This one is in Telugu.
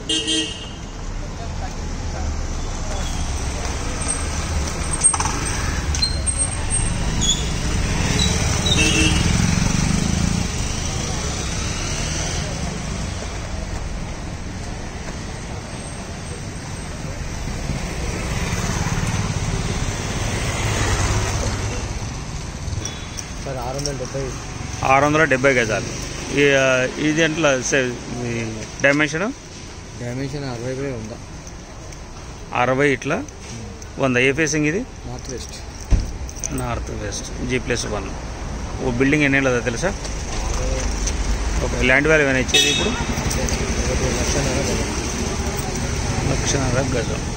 సార్ 670 గజాలు. ఇది ఎంత డైమెన్షన్? డైమెన్షన్ 60 ఉందా? 60 ఇట్లా 100. ఏ ఫేసింగ్ ఇది? North west G+1. ఓ బిల్డింగ్ ఎన్ని ఏళ్ళదా తెలుసా? ఓకే. ల్యాండ్ వాల్యూ ఏమైనా ఇచ్చేది ఇప్పుడు? 1,00,000 1,00,000 గజం.